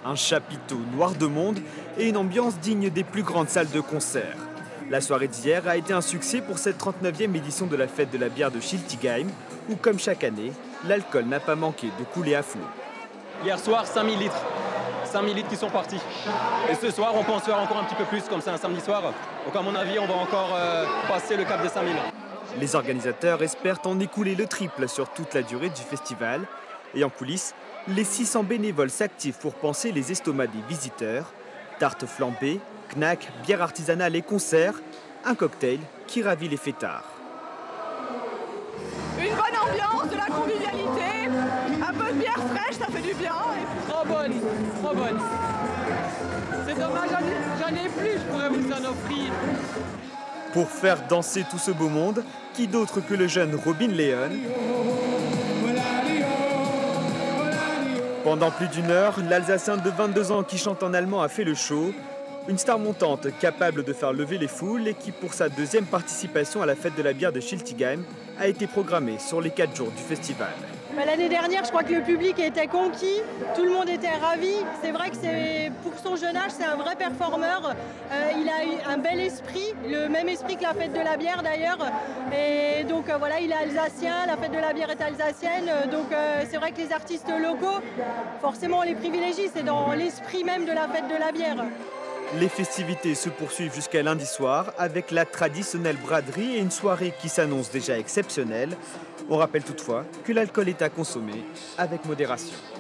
un chapiteau noir de monde et une ambiance digne des plus grandes salles de concert. La soirée d'hier a été un succès pour cette 39e édition de la fête de la bière de Schiltigheim, où comme chaque année, l'alcool n'a pas manqué de couler à flot. Hier soir, 5000 litres. 5000 litres qui sont partis. Et ce soir, on pense faire encore un petit peu plus, comme c'est un samedi soir. Donc à mon avis, on va encore passer le cap des 5000. Les organisateurs espèrent en écouler le triple sur toute la durée du festival. Et en coulisses, les 600 bénévoles s'activent pour panser les estomacs des visiteurs. Tartes flambées, knacks, bière artisanale et concerts, un cocktail qui ravit les fêtards. Une bonne ambiance, de la convivialité, un peu de bière fraîche, ça fait du bien. Trop bonne, trop bonne. C'est dommage, j'en ai plus, je pourrais vous en offrir. Pour faire danser tout ce beau monde, qui d'autre que le jeune Robin Leon. Pendant plus d'une heure, l'Alsacien de 22 ans qui chante en allemand a fait le show. Une star montante capable de faire lever les foules et qui, pour sa deuxième participation à la fête de la bière de Schiltigheim, a été programmée sur les 4 jours du festival. L'année dernière, je crois que le public était conquis, tout le monde était ravi. C'est vrai que pour son jeune âge, c'est un vrai performeur. Il a eu un bel esprit, le même esprit que la fête de la bière d'ailleurs. Et donc voilà, il est alsacien, la fête de la bière est alsacienne. Donc c'est vrai que les artistes locaux, forcément on les privilégie, c'est dans l'esprit même de la fête de la bière. Les festivités se poursuivent jusqu'à lundi soir avec la traditionnelle braderie et une soirée qui s'annonce déjà exceptionnelle. On rappelle toutefois que l'alcool est à consommer avec modération.